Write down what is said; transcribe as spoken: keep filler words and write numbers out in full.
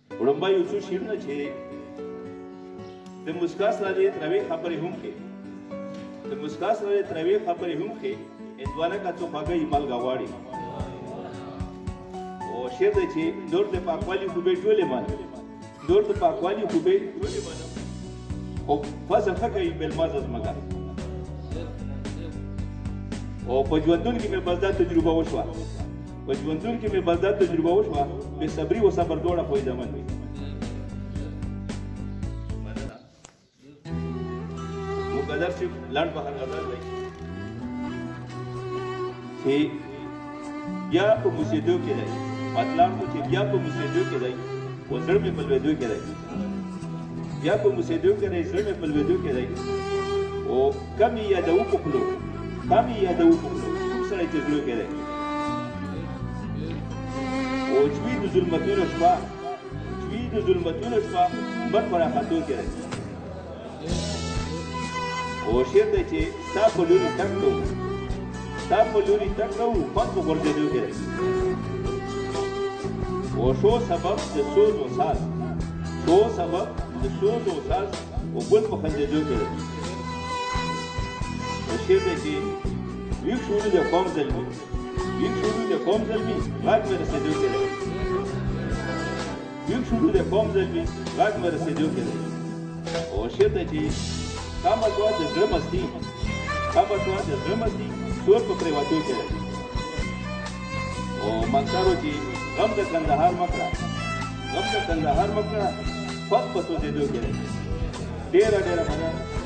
وړومبی یو څو شعرونه چې د مسکا سره د تروې خبرې هم کې د مسکا سره د تروې خبرې هم کې هندوانه کا څو خواږه یې مالګه غواړي او شعر دی چې نور د پاکوالي خوبې ټولې مانه نور د پاکوالي خوبې ټولې مانه او فضل ښه کوي بېلماز زمګه او په ژوندون کې مې بس دا تجربه وشوه په ژوندون کې مې بس دا تجربه وشوه بې صبري و صبر دواړه فایدهمند وي مقدر صاحب لنډ بهر غزل دی چې بیا په موسیدو کې دی مطلب خو چې بیا په موسیدو کې دی و زړه مې په لوېدو کې دی بیا په موسیدو کې دی زړه مې په لوېدو کې دی او کم یې یادوو په خولو کم یې یادوو په خولو کوم سړی چې زړه کې دی او جوی د ظلمتونو شپه جوی د ظلمتونو شپه مر په راختو کې دی او شعر دی چې ستا په لوري تګ کوو ستا په لوري تګ کوو خوند په غورځېدو کې دی او شو سبب د سوز و ساز شو سبب د سوز و ساز او ګل په خندېدو کې دی او شعر دی چې ویښ شولو د قوم زلمي ویښ شولو د قوم زلمي غږ مې رسېدو کې دی ویښ شولو د قوم زلمي غږ مې رسېدو کې دی او شعر دی چې کامه شوه د زړه مستي کامه شوه د زړه مستي سور په پرېوتو کې دی او منکرو چې غم د کندهار مه کړه غم د کندهار مه کړه خوښ په سوځېدو کې دی ډېره ډېره مننه